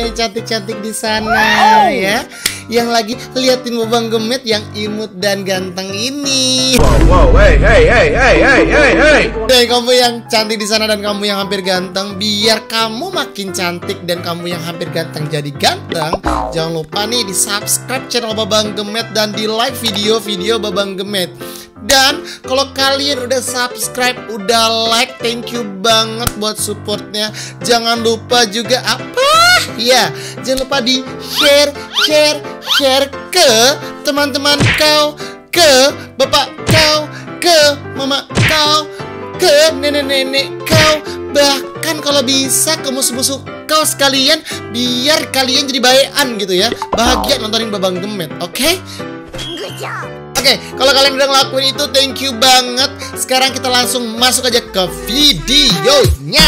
yang cantik-cantik di sana ya, yang lagi liatin Babang Gemet yang imut dan ganteng ini. Wow, hey. Kamu yang cantik di sana dan kamu yang hampir ganteng, biar kamu makin cantik dan kamu yang hampir ganteng jadi ganteng, jangan lupa nih di subscribe channel Babang Gemet dan di like video-video Babang Gemet. Dan kalau kalian udah subscribe, udah like, thank you banget buat supportnya. Jangan lupa juga apa? Ya, jangan lupa di share ke teman-teman kau, ke bapak kau, ke mama kau, ke nenek-nenek kau, bahkan kalau bisa ke musuh-musuh kau sekalian, biar kalian jadi bayan gitu ya. Bahagia nontonin Babang Gemet, oke? Good job. Oke, kalau kalian udah ngelakuin itu, thank you banget. Sekarang kita langsung masuk aja ke videonya.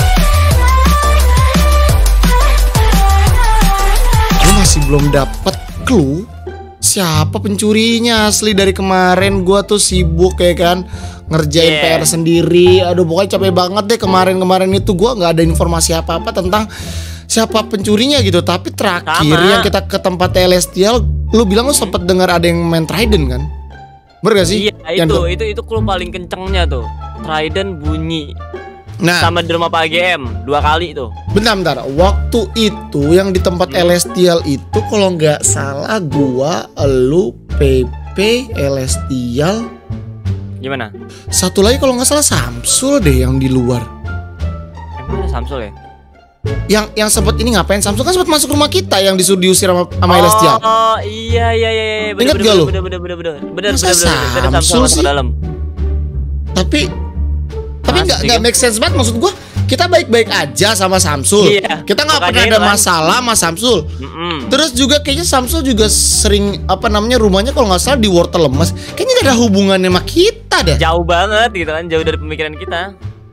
Gue masih belum dapet clue siapa pencurinya asli. Dari kemarin gue tuh sibuk ya kan, ngerjain PR sendiri. Aduh, pokoknya capek banget deh kemarin itu. Gue nggak ada informasi apa-apa tentang siapa pencurinya gitu. Tapi terakhir yang kita ke tempat Celestial, lu bilang lu sempet dengar ada yang main Trident kan? Bener gak sih? Iya, itu clue paling kencengnya tuh. Trident bunyi. Nah, sama di rumah Pak GM 2 kali tuh. Bentar. Waktu itu yang di tempat Celestial itu kalau nggak salah gua, elu, PP, Celestial. Gimana? Satu lagi kalau nggak salah Samsul deh yang di luar. Emang ada Samsul ya? Yang sempet ini ngapain? Samsul kan sempet masuk rumah kita yang disuruh diusir sama Celestial. Oh iya. Ingat gak lu? Bener. Samsul sih. Dalam. Tapi nggak make sense banget. Maksud gua, kita baik-baik aja sama Samsul. Iya, kita nggak pernah ada masalah sama Samsul. Terus juga kayaknya Samsul juga sering rumahnya kalau nggak salah di Wortel Lemes. Kayaknya gak ada hubungannya sama kita deh. Jauh banget gitu kan, jauh dari pemikiran kita.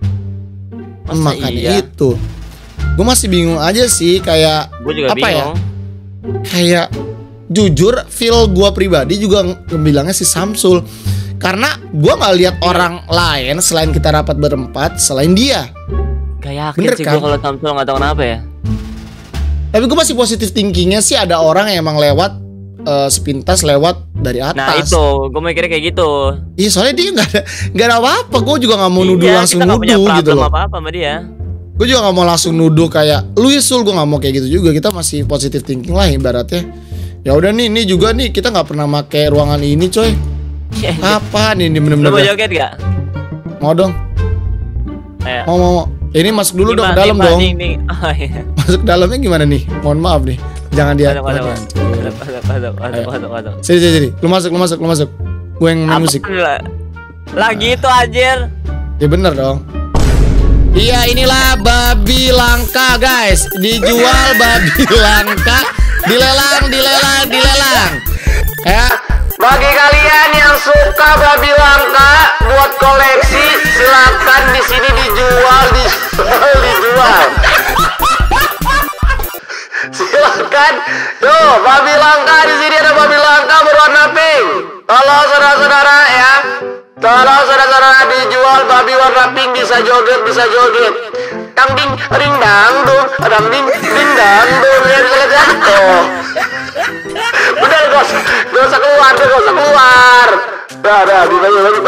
Makanya itu. Gue masih bingung aja sih, kayak gue juga bingung. Ya? Kayak jujur feel gue pribadi juga bilangnya si Samsul. Karena gue nggak lihat orang lain selain kita rapat berempat selain dia. Gak yakin sih kan? Gue kalau Samsul nggak tahu kenapa ya. Tapi gue masih positif thinkingnya sih, ada orang yang emang lewat sepintas lewat dari atas. Nah itu, gue mikirnya kayak gitu. Iya, soalnya dia nggak ada apa-apa. Gue juga nggak mau nuduh langsung nuduh gitu loh. Apa-apa sama dia. Gue juga gak mau langsung nuduh kayak lu Sul, gue gak mau kayak gitu juga. Kita masih positive thinking lah ibaratnya. Ya udah nih, ini juga nih kita nggak pernah pakai ruangan ini coy. Apa nih ini bener-bener? Lu mau joget gak? Mau dong. Mau. Ini masuk dulu dong ke dalam dong. Oh, iya. Masuk dalamnya gimana nih? Mohon maaf nih. Jangan dia. Sini. Lu masuk. Gue yang main musik. Lagi itu anjir. Ya bener dong. Iya, inilah babi langka guys. Dijual babi langka, dilelang. Ya, bagi kalian yang suka babi langka buat koleksi, silakan di sini dijual. Silakan. Tuh, babi langka di sini, ada babi langka berwarna pink. Halo saudara-saudara ya. Tolong saudara-saudara, dijual babi warna pink, bisa joget. Dang ding ring dang dung, ya bisa lihat tuh. Udah gak usah keluar. Dah, bagi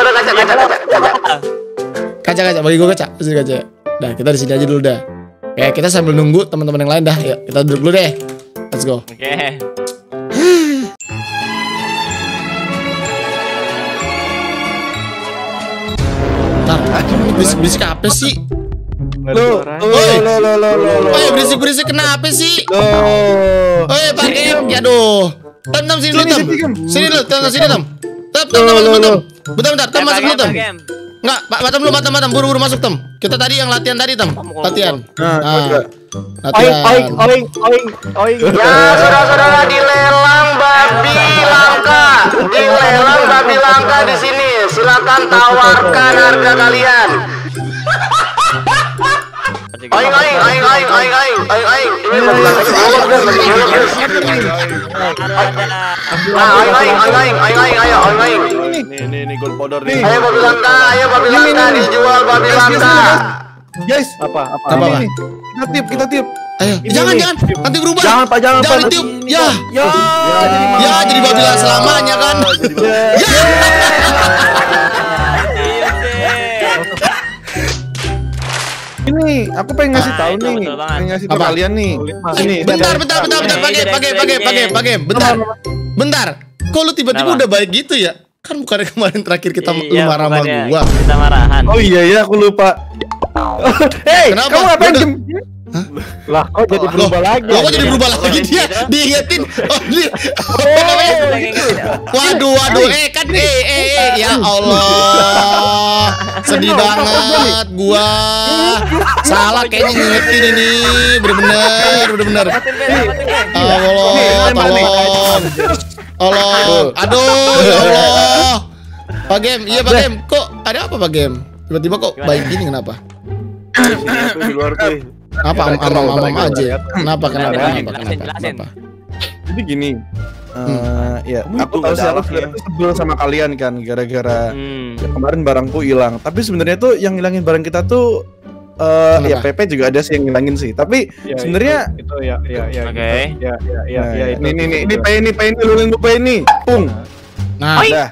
kaca. Bagi gue kaca, sini kaca. Dah, kita di sini aja dulu dah. Oke, kita sambil nunggu teman-teman yang lain dah. Yuk, kita duduk dulu deh. Let's go. Oke. Berisik apa sih? Lo, berisik kenapa sih? Pak Em, aduh. Tam sini dulu, Tam. Sini dulu, Tam. Bentar, Tam masuk dulu, Tam. Enggak, Batam, buru-buru masuk, Tam. Kita tadi yang latihan tadi, Tam. Latihan. Oing. Ya, saudara-saudara, dilelang babi langka di sini. Silakan tawarkan harga kalian. Oing. Ini babi langka. Oing. Nih gold powder nih. Ayo babi langka dijual babi langka. Guys, apa? Apa? Kita tip. Ayo, Ini jangan nih. jangan. Nanti berubah. Jangan Pak, jangan Pak. ditiup. Ya. Ya, Ya, jadi Babila selamanya kan. Ya. Ini aku pengen ngasih Nah, tahu itu nih, betul banget. pengen ngasih tahu Apa? kalian nih. Ini Bentar. Pakai. Bentar. Kok lu tiba-tiba Kenapa? udah baik gitu ya? Kan bukannya kemarin terakhir kita lu Iya, marah sama bukannya gua. Kita marahan. Oh iya ya, aku lupa. Hei, Kenapa? kamu ngapain? Udah. Lah kok jadi berubah lagi? Loh, kok jadi berubah lagi dia? Diingetin. Oh, dia. Apa namanya? Waduh, kan ya Allah. Sedih banget gua. Salah kayaknya ngingetin ini. Bener-bener. Allah, tolong. Aduh, ya Allah. Pak Game, iya Pak Game. Kok ada apa Pak Game? Tiba-tiba kok baik gini kenapa? di luar tuh. Apa amam aja? Kenapa? Jelasin. Jadi gini, ya aku Itu tahu sih nggak aku galak sebenarnya tuh sebel sama kalian kan gara-gara Hmm. ya, kemarin barangku hilang. Tapi sebenarnya tuh yang hilangin barang kita tuh ya Kenapa? PP juga ada sih yang ngilangin sih. Tapi Ya, sebenarnya itu ya. Oke. ya, ini Pak ini lu lupa ini. Pung. Nah, Dah.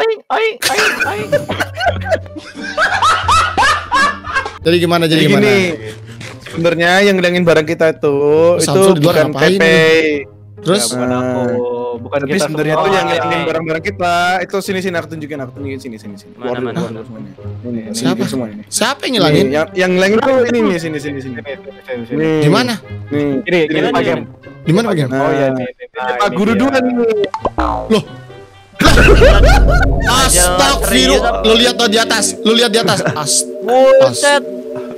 jadi gimana? Jadi gini. Sebenarnya yang ngilangin barang kita tuh Samsul di itu luar bukan ngapain PP. Terus Bukan aku, bukan Tapi kita sebenarnya semua. tuh yang Oh, ngilangin oke. barang-barang kita itu sini aku tunjukin sini. Mana, mana? semuanya. Ini, Siapa? semua ini. siapa yang Nih, ngilangin? yang ngilangin tuh ini nih sini. Nih. Di mana? Nih. Ini Pak Game. Di mana Pak Game? Nah, Oh iya nih. Pak Guru dua nih. Loh. Astagfirullah. Lu lihat tuh di atas. Buset.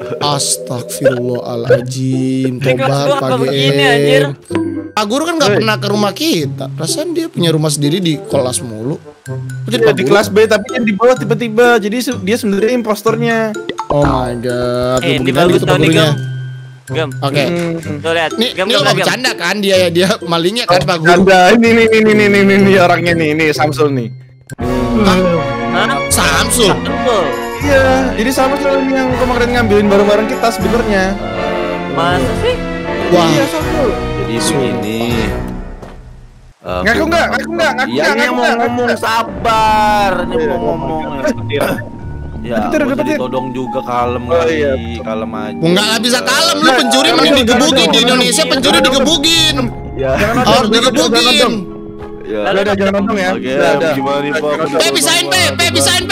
Astagfirullahaladzim. Ini kelas Tobat dua Pak apa begini, anjir? Game. Pak Guru kan nggak pernah ke rumah kita. Perasaan dia punya rumah sendiri di kelas mulu. Kok jadi Dia Pak di Guru? kelas B tapi yang di bawah tiba-tiba. Jadi dia sebenarnya impostornya. Oh my god. Ini Mungkin bagus gitu Pak tau nih, Gurunya. Gem. Oke. Tuh lihat. Nih, Gem, ini lo Gem, nggak Gem. bercanda kan? Dia malingnya kan Pak Guru. Ada ini orangnya nih Samsul nih. Hah? Samsul. Betul. Iya, jadi Samsul ini yang kemarin ngambilin barang-barang kita sebenarnya. Masa sih? Wah. Iya Samsul. Jadi begini. Ngaku nggak? Iya, ini mau ngomong sabar. Ini mau ngomong. Ya, Dapetin, gua dapetin. ditodong juga kalem Oh, kali, iya. kalem aja. Nggak bisa kalem lu pencuri mending digebugin di Indonesia pencuri digebugin. Harus digebugin. Ya. Udah jangan nonton ya. Oke, Udah. gimana nih Pak? Bisain bisain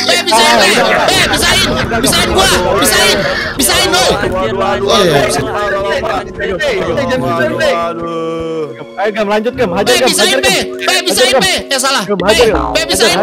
boy. Oh iya. Ayo Gem, lanjut Gem. Hajar Gem. Bisain ya salah. Bisain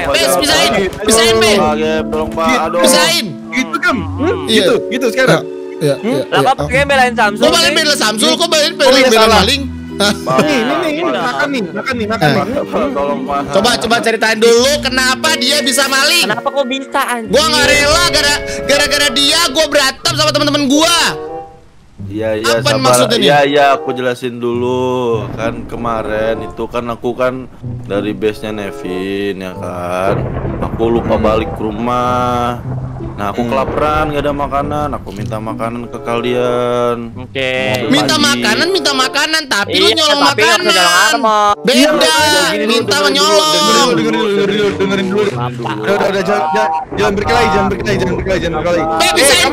Tolong Pak, aduh. bisain. Gitu kan? Iya. Gitu sekarang. Iya. Lah kok pakai belain Samsung? Kok balain bela Samsul? Kok balain Oh, iya, bela salah. maling? Hah? Nih, makan nih. Tolong Pak. Coba ceritain dulu kenapa dia bisa maling. Kenapa kok bisa anjir? Gua nggak rela gara-gara dia gua berantem sama teman-teman gua. Iya, Apa sabar. maksudnya nih? Iya, aku jelasin dulu. Kan kemarin itu kan aku kan dari base-nya Nevin ya kan. Aku lupa balik ke rumah. Nah, aku kelaparan, nggak ada makanan. Aku minta makanan ke kalian. Oke. Minta makanan, tapi lu nyolong Iya, tapi nggak bisa nyolong makanan. armor. Beda, minta menyolong. Dengerin dulu. Udah jangan berkelahi. Bisain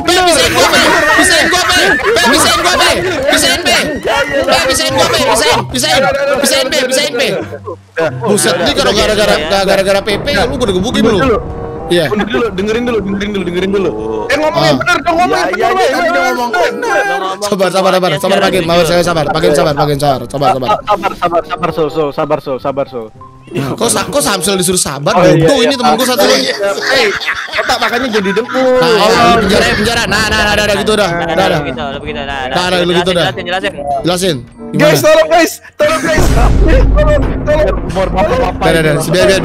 gua. Buset nih kalau gara-gara PP lu gua gebukin lu. Iya. Dengerin dulu. Ngomong yang bener dong, ngomong yang bener. Kan udah ngomong bener. Sabar. Pakai saya sabar. Sabar Sul. Kok Samsul disuruh sabar? Oh, iya, Bodoh iya. ini temanku satu lagi. Otak makanya jadi dengkul. Nah, penjara. Nah, gitu udah. Udah. Begitu. Nah, lu gitu dah. Jelasin. Jelasin. Guys, tolong guys. Tolong. Biar.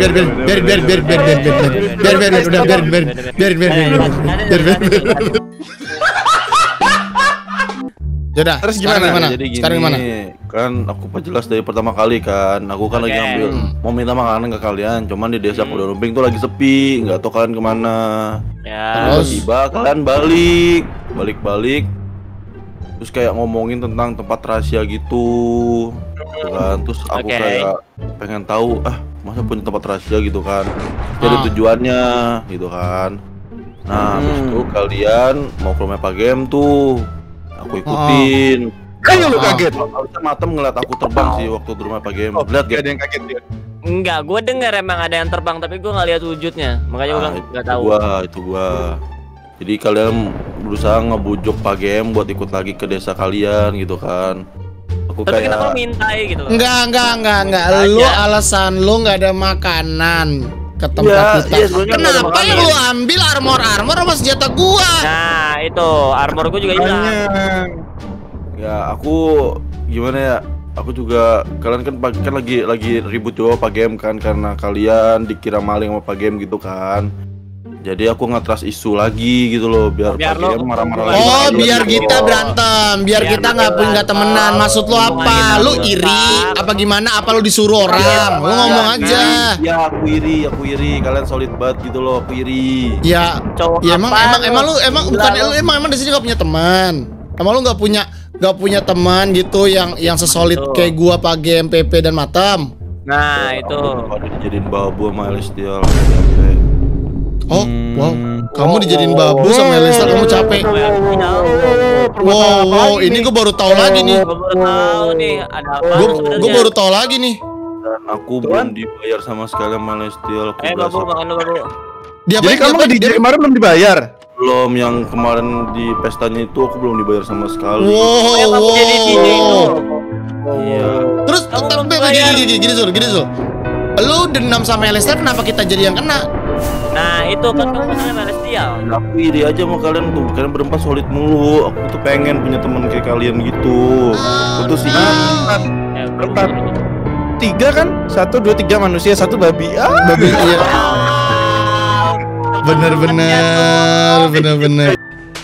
Yaudah, Terus sekarang gimana? Jadi gini, Sekarang gimana? kan aku jelas dari pertama kali kan, aku kan lagi Oke. ngambil mau minta makanan ke kalian, cuman di desa Kuda Lumping tuh lagi sepi, nggak tahu kalian kemana. Ya. Terus? Tiba kalian balik, terus kayak ngomongin tentang tempat rahasia gitu kan. Terus aku Oke. kayak pengen tahu masa punya tempat rahasia gitu kan, jadi tujuannya gitu kan. Nah habis itu kalian mau ke rumah Pak Game tuh, aku ikutin. Kayak lu kaget. Harusnya Matem ngeliat aku terbang sih waktu di rumah Pak Game. Lihat Gak gak? ada yang kaget dia. Enggak, gue denger emang ada yang terbang tapi gue nggak lihat wujudnya. Makanya gue nggak tahu. Itu gua. Jadi kalian berusaha ngebujuk Pak Game buat ikut lagi ke desa kalian gitu kan. Aku Tapi kenapa kayak mintai gitu loh? Enggak. Lu alasan lu nggak ada makanan ke tempat Iya, kita. iya, sebenarnya nggak ada Kenapa yang makanan. lu ambil armor sama senjata gua? Nah itu armor gue juga hilang. ya aku gimana ya? Aku juga kalian kan lagi ribut juga Pak Game kan karena kalian dikira maling sama Pak Game gitu kan. Jadi aku nge-trust isu lagi gitu loh biar Biar Pak lo- Game marah-marah lagi. Oh, sama kalian biar gitu kita loh. berantem, biar Biar kita lo nggak berantem. temenan. Maksud lu apa? Hubungan Lu kita iri? rusak. Apa gimana? Apa lu disuruh orang? Lu ngomong aja. Ya aku iri. Kalian solid banget gitu loh, aku iri. Ya, Cowok ya emang apaan lu Gila bukan lu. lu emang di sini gak punya teman. Emang lu nggak punya teman gitu yang sesolid Betul. kayak gua, Pak Game, PP dan Matam. Nah itu. Pada dijadiin babu sama Celestial. Oh, wow. Kamu dijadiin babu sama Elisa, kamu capek. Wow, ini gue baru tahu lagi nih. Gue baru tahu nih ada apa Gue sebenarnya. baru tahu lagi nih. Dan aku belum dibayar sama sekali sama Celestial. Aku udah Babu makan dulu babu. Dia Jadi kamu nggak di kemarin belum dibayar? belum, yang kemarin di pestanya itu aku belum dibayar sama sekali. Wow, Kamu jadi DJ itu. Iya. Terus Kamu belum tapi bayar. gini Zul. Lu dendam sama Elisa, kenapa kita jadi yang kena? Nah itu kan kamu sama Celestial. Aku iri aja sama kalian tuh. Kalian berempat solid mulu. Aku tuh pengen punya teman kayak kalian gitu. Aku tuh sih. Berempat. 3 kan? 1, 2, 3 manusia, 1 babi. Babi, iya. Bener.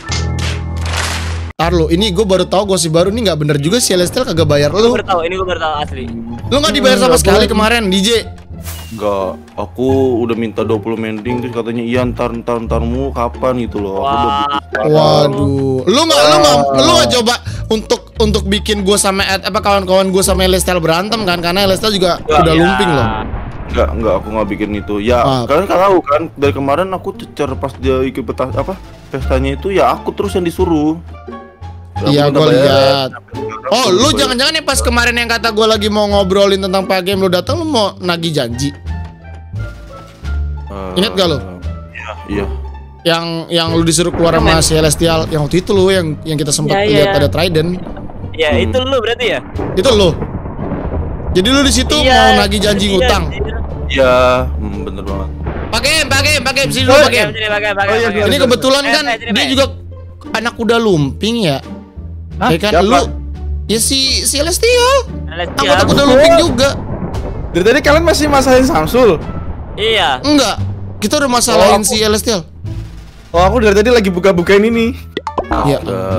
Tar lu, ini gue baru tahu gosip baru nih, nggak bener juga si Celestial kagak bayar Gue lu. baru tahu, ini gue baru tahu asli. Lu nggak dibayar sama sekali kemarin DJ. Enggak, aku udah minta 20 mending terus katanya iya ntarmu kapan gitu loh. Aku udah butuh sekarang. Waduh, lu nggak coba untuk bikin gue sama kawan-kawan gue sama Celestial berantem kan, karena Celestial juga udah lumping loh. Enggak, aku nggak bikin itu. Ya, kalian kan tahu kan dari kemarin aku cecer pas dia ikut pestanya itu ya aku terus yang disuruh. Iya, gue lihat. Oh, lu jangan-jangan nih pas kemarin yang kata gue lagi mau ngobrolin tentang Pak Game, lu datang lu mau nagih janji. Ingat gak lu? Iya. Yang lu disuruh keluar sama si Celestial, yang waktu itu lu yang kita sempat Iya. lihat ada Trident. Ya itu lu berarti ya? Itu lu. Jadi lu di situ mau nagih janji ngutang. Iya, bener banget. Pak Game, sini dulu Pak Game. Ini kebetulan kan dia juga anak kuda lumping ya. Ya kan Siapa? lu ya si Celestial. Celestial. Anggota kuda lumping juga. Dari tadi kalian masih masalahin Samsul. Iya. Enggak. Kita udah masalahin si Celestial. Oh, aku dari tadi lagi buka-bukain ini. Ya,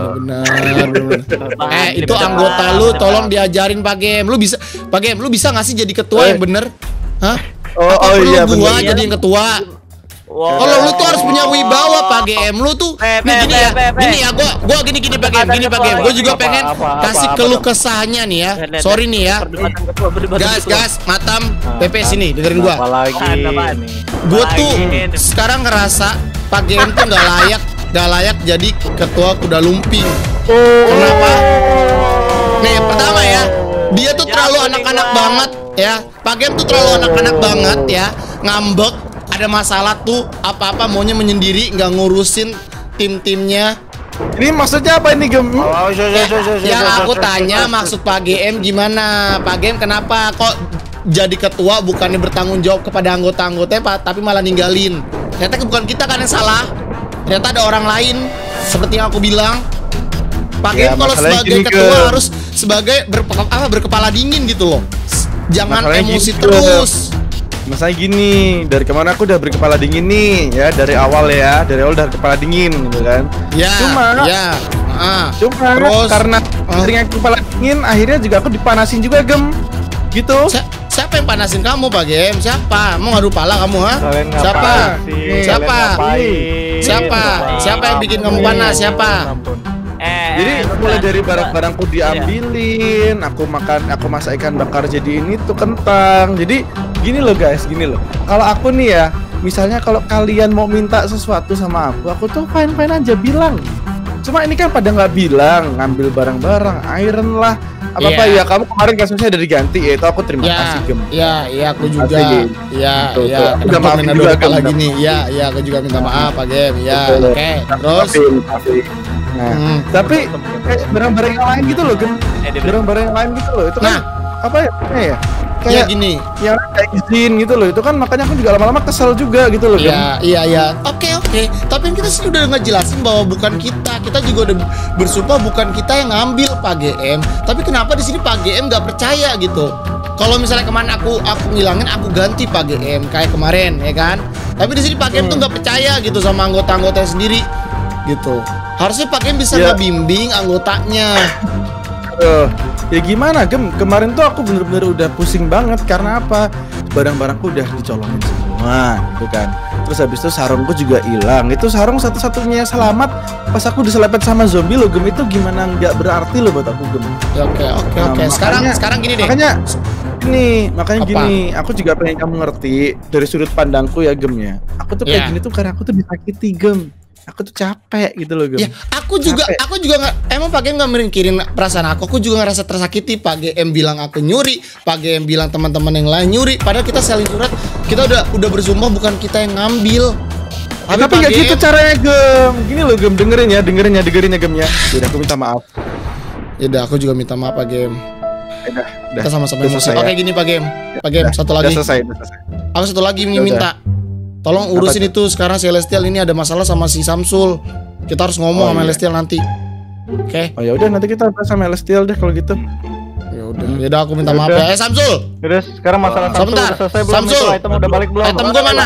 benar. Itu anggota lu tolong diajarin Pak Game. Lu bisa Pak Game, lu bisa nggak sih jadi ketua yang bener? Hah? Apa perlu iya gua bener. jadi yang ketua? Wow. Kalau lu tuh harus punya wibawa Pak Game. Lu tuh nih gini ya. Gini ya, gua gini Pak Game, gini Pak Game. Gua juga pengen kasih keluh kesahnya nih ya. Sorry nih ya. Gas, Matam, PP sini dengerin gua. Apalagi Apaan? nih. Gue tuh sekarang ngerasa Pak Game tuh nggak layak jadi ketua kuda lumping. Kenapa? Nih yang pertama ya, dia tuh terlalu anak-anak banget ya. Pak Game tuh terlalu anak-anak banget ya, ngambek. Ada masalah tuh apa-apa maunya menyendiri, nggak ngurusin tim-timnya. Ini maksudnya apa ini, Gem? Yang aku tanya maksud Pak GM gimana? Pak GM kenapa kok jadi ketua bukannya bertanggung jawab kepada anggota-anggotanya Pak, tapi malah ninggalin? Ternyata bukan kita kan yang salah. Ternyata ada orang lain seperti yang aku bilang. Pak GM kalau masalahnya sebagai gini, ketua Gem. harus sebagai berkepala dingin gitu loh. Jangan Masalahnya emosi gini, terus. Masalahnya gini, dari kemarin aku udah berkepala dingin nih, ya dari awal udah kepala dingin gitu kan. Ya, Cuma Terus, karena sering aku kepala dingin, akhirnya juga aku dipanasin juga, Gem. Gitu. siapa yang panasin kamu Pak GM? Siapa? Mau ngadu pala kamu ha? Kalian ngapain Siapa? sih? Siapa? Kalian ngapain? Siapa? Siapa yang bikin kamu panas? Siapa? Ampun. Jadi mulai dari barang-barangku diambilin, aku masak ikan bakar jadi ini tuh kentang. Jadi gini loh guys, gini loh. Kalau aku nih ya, misalnya kalau kalian mau minta sesuatu sama aku tuh fine-fine aja bilang. Cuma ini kan pada nggak bilang, ngambil barang-barang, iron lah, apa-apa ya. Kamu kemarin kasusnya udah diganti, ya itu aku terima kasih Gem. Iya, aku juga. Iya. Udah maaf juga lagi nih. Iya, aku juga minta maaf Pak Gem. Iya, oke. Terus nah, tapi kayak barang-barang yang lain gitu loh, Gem. Barang-barang yang lain gitu loh. Itu kan apa ya? Kayak gini. Yang kayak izin gitu loh. Itu kan makanya aku juga lama-lama kesel juga gitu loh, Gem. Iya. Oke. Tapi kita sih udah ngejelasin bahwa bukan kita. Kita juga udah bersumpah bukan kita yang ngambil Pak GM. Tapi kenapa di sini Pak GM nggak percaya gitu? Kalau misalnya kemarin aku ngilangin, aku ganti Pak GM kayak kemarin, ya kan? Tapi di sini Pak GM tuh nggak percaya gitu sama anggota-anggotanya sendiri, gitu. Harusnya Pak GM bisa ngebimbing anggotanya. Ya gimana Gem, kemarin tuh aku bener-bener udah pusing banget. Karena apa? Barang-barangku udah dicolongin semua gitu kan. Terus habis itu sarungku juga hilang. Itu sarung satu-satunya selamat pas aku diselepet sama zombie loh Gem. Itu gimana nggak berarti loh buat aku Gem. Ya, oke. Sekarang gini deh. Makanya gini, aku juga pengen kamu ngerti dari sudut pandangku ya Gem ya. Aku tuh kayak gini tuh karena aku tuh disakiti Gem. Aku tuh capek gitu loh Gem. Ya, aku juga nggak, emang Pak GM nggak mikirin perasaan aku. Aku juga ngerasa tersakiti. Pak GM bilang aku nyuri, Pak GM bilang teman-teman yang lain nyuri. Padahal kita saling surat, kita udah bersumpah bukan kita yang ngambil. Tapi nggak gitu caranya Gem. Gini loh Gem, dengerin ya Gem ya. Udah aku minta maaf. Ya udah, aku juga minta maaf Pak GM. Udah. Kita sama-sama emosi. Oke gini Pak GM. Pak GM satu lagi. Udah selesai. Aku satu lagi minta. Tolong urusin itu sekarang Celestial ini ada masalah sama si Samsul. Kita harus ngomong sama Celestial nanti. Oke. Oh ya udah, nanti kita bahas sama Celestial deh kalau gitu. Ya udah aku minta maaf ya. Samsul. Udah, sekarang masalah Samsul udah selesai belum? Samsul. Item udah balik belum? Item gua mana?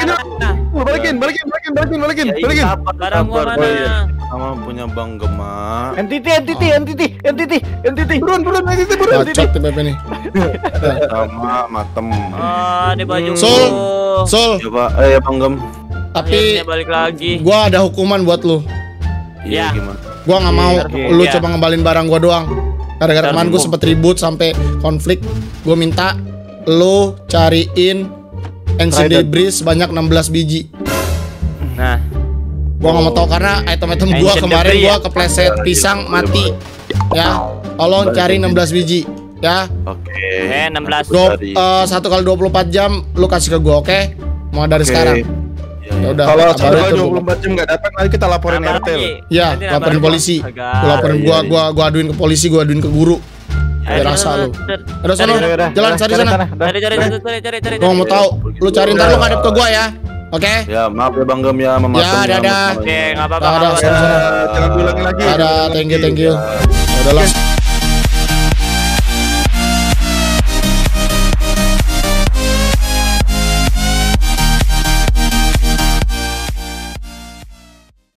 Balikin. Barang gua mana? Sama punya Bang Gema. Entity. Burun. Bacot tuh Pepe nih. Sama Matem. Di baju. Sul. Coba ya Bang Gem. Tapi balik lagi. gua ada hukuman buat lu. Iya. Gimana? Gua nggak mau lu Iya. coba ngembalin barang gua doang. Gara-gara kemarin gua sempet ribut sampai konflik. Gua minta lu cariin ancient debris sebanyak 16 biji. Nah, Gua nggak mau tahu karena item-item gua Ancient kemarin debris gua ya? kepleset pisang mati. Ya, tolong cari 16 biji. Ya, Oke. 16. 1 kali 24 jam lu kasih ke gua, oke? Mau dari sekarang. Ya udah. Kalau kabarin sampai tuh. 24 jam nggak dapat, nanti kita laporin Apa RT lagi? loh. Ya, Nanti laporin nambah polisi. Agak. Gua laporin Iya. gua aduin ke polisi, gua aduin ke guru. Ya rasa lu. Udah sono, jalan cari sana. Cari. Gua mau tahu. Lu cari ntar lu ngadep ke gua ya. Oke? Ya maaf ya Bang Gem ya, sama Ya, Matem dadah. Oke, enggak apa-apa. Ada, nggak apa-apa. sana. Jangan diulangi lagi. Ada, thank you. Ya udahlah.